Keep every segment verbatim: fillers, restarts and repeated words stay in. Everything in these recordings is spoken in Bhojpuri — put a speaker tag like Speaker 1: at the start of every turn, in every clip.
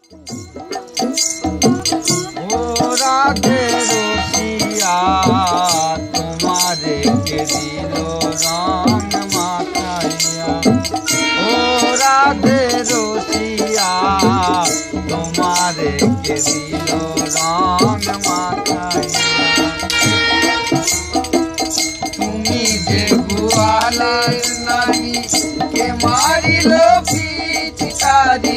Speaker 1: राधे रोसिया तुम्हारे के दिलो रंग माखैया। ओ राधे रोसिया तुम्हारे के दिलो रंग माखैया। तुम्ही जे गुआला नानी के मारी लो पिचकारी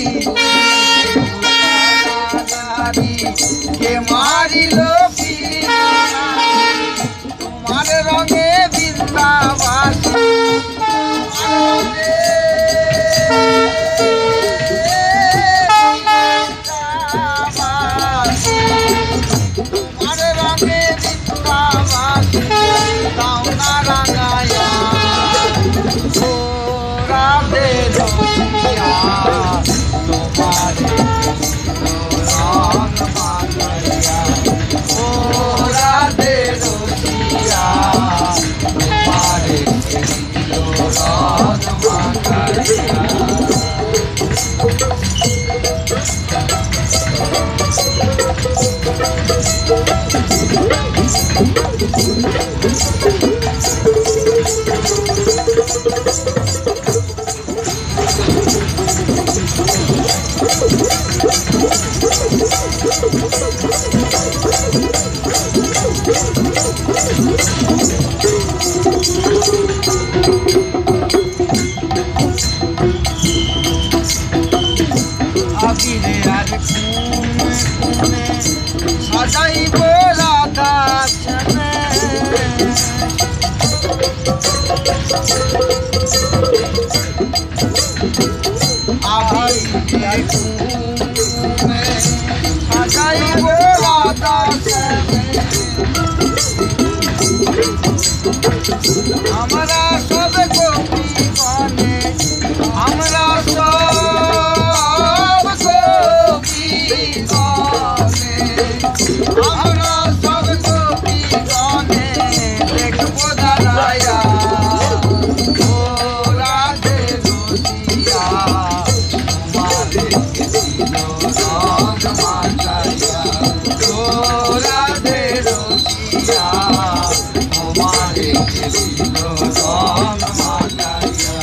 Speaker 1: के मारी लो तुम्हारे रंगे बिंदावासी तुम्हारे रंगे बिंदावासी दाउना रंगाया। ओ राधे रोसिया तुम्हारे रंग माखैया। ओ राधे रोसिया तुम्हारे दिलो रंग माखैया। सजाई बोला दास में सजाई बोला दास में हमारा सब गोपी बने हमारा सब गोपी हमरा सब गोपी गाने देखबो दराया। ओ राधे रोसिया तुम्हारे के दिलो रंग माखैया। ओ राधे रोसिया तुम्हारे के दिलो रंग माखैया।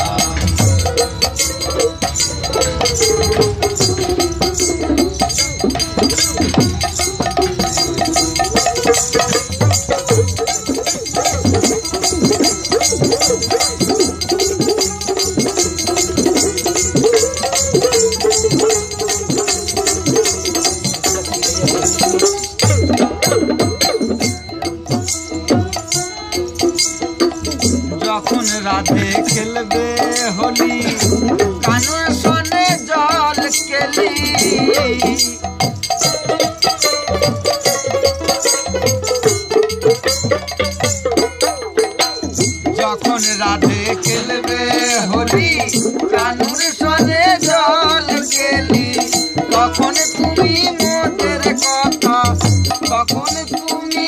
Speaker 1: যখন রাধে খেলবে হোলি কানুর সনে জল কেলি। যখন রাধে খেলবে হোলি কানুর সনে জল কেলি তখন তুমি মোদের কথা তখন তুমি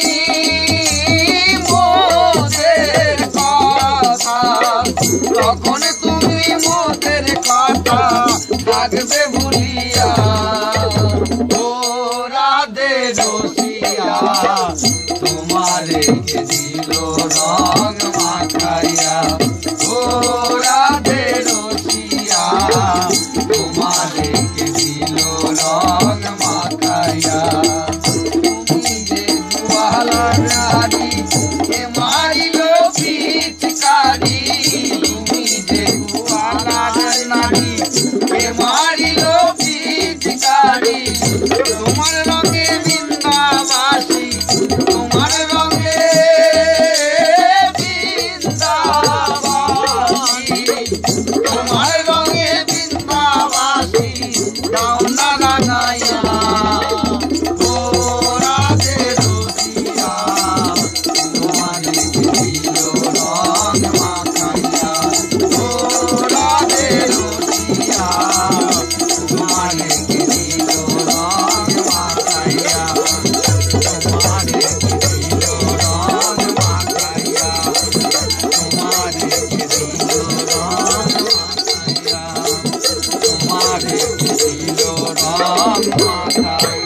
Speaker 1: মোদের কথা তখন তুমি মোদের কথা থাকবে ভুলিয়া। ও রাধে रोसिया तुम्हारे के दिलो रंग माखैया। ओ राधे रोसिया तुम्हारे के दिलो रंग माखैया। तुम्ही जे गुआला नारी के मारी लो पिचकारी तुम्ही जे गुआला नारी के मारी लो पिचकारी। तुम्हारे रंगे बिंदावासी तुम्हारे रंगे बिंदावासी तुम्हारे रंगे बिंदावासी दाउना रंगाया। ओ राधे रोसिया तुम्हारे के दिलो रंग माखैया। ओ राधे रोसिया तुम्हारे के दिलो रंग माखैया। तुम्हारे के दिलो रंग माखैया। तुम्हारे के दिलो रंग माखैया। तुम्हारे के दिलो रंग खाई